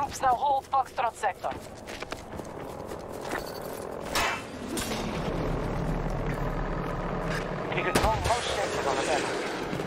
troops now hold Foxtrot sector. We control most sectors on the battlefield.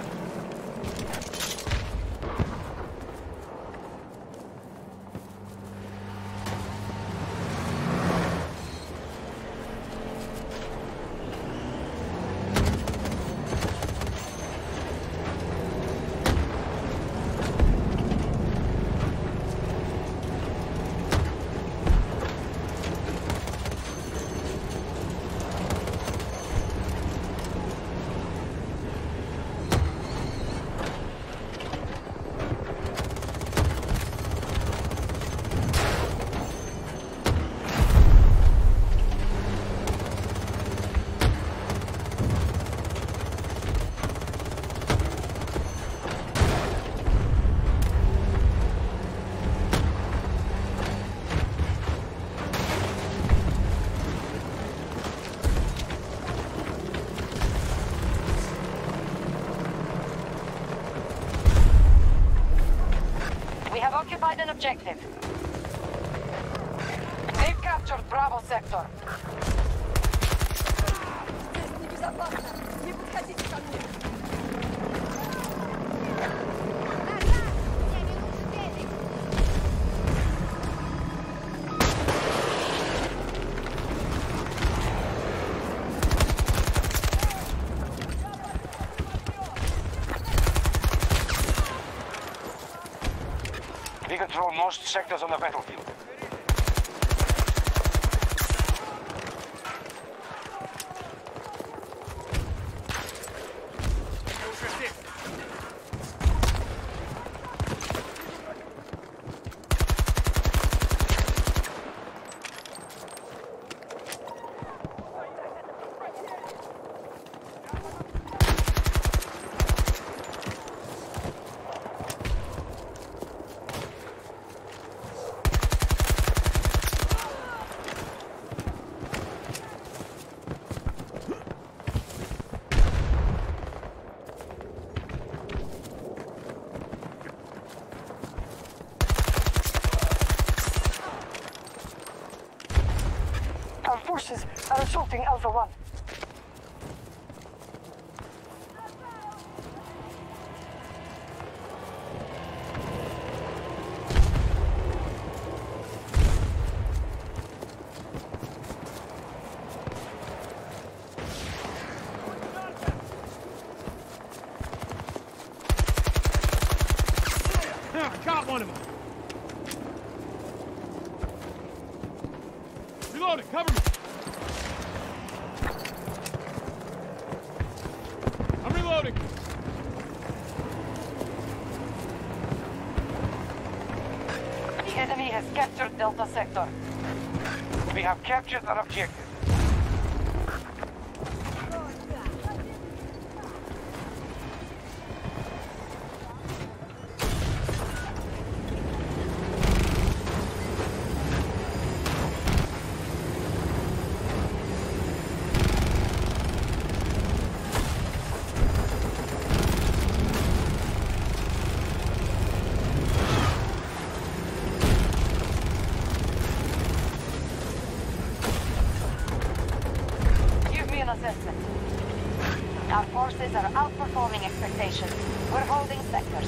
Occupied an objective. They've captured Bravo sector. We control most sectors on the battlefield. Our forces are assaulting Alpha 1. Got one of them! Reloading, cover me! I'm reloading! The enemy has captured Delta sector. We have captured an objective. Assessment. Our forces are outperforming expectations. We're holding sectors.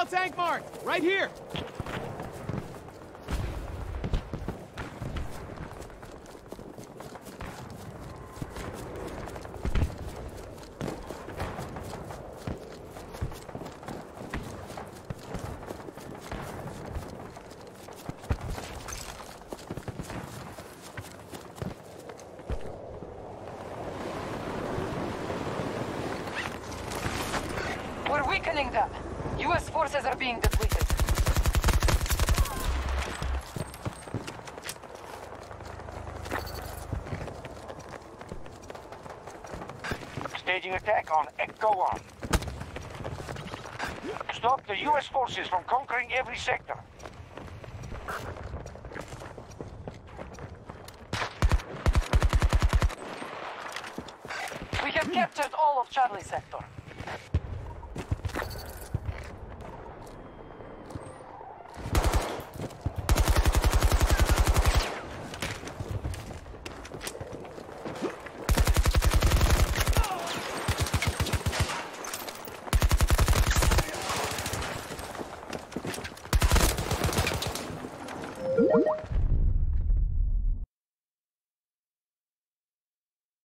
Hostile tank marked! Right here! We're weakening them. U.S. forces are being depleted. Staging attack on Echo 1. Stop the U.S. forces from conquering every sector. We have captured all of Charlie sector.